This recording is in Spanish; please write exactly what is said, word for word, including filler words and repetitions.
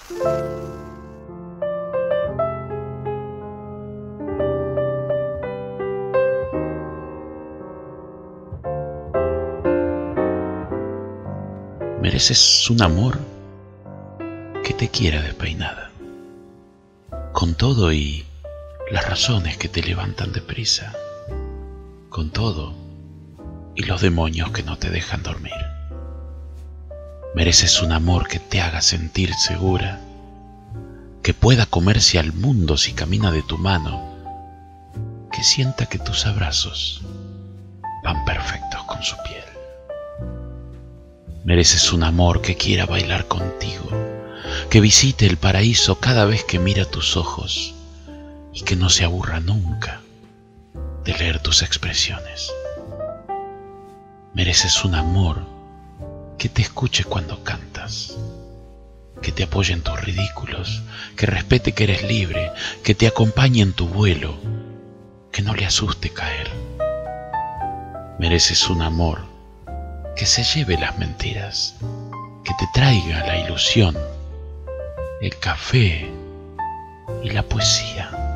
Mereces un amor que te quiera despeinada, con todo y las razones que te levantan deprisa, con todo y los demonios que no te dejan dormir. Mereces un amor que te haga sentir segura, que pueda comerse al mundo si camina de tu mano, que sienta que tus abrazos van perfectos con su piel. Mereces un amor que quiera bailar contigo, que visite el paraíso cada vez que mira tus ojos y que no se aburra nunca de leer tus expresiones. Mereces un amor que te escuche cuando cantas, que te apoye en tus ridículos, que respete que eres libre, que te acompañe en tu vuelo, que no le asuste caer. Mereces un amor que se lleve las mentiras, que te traiga la ilusión, el café y la poesía.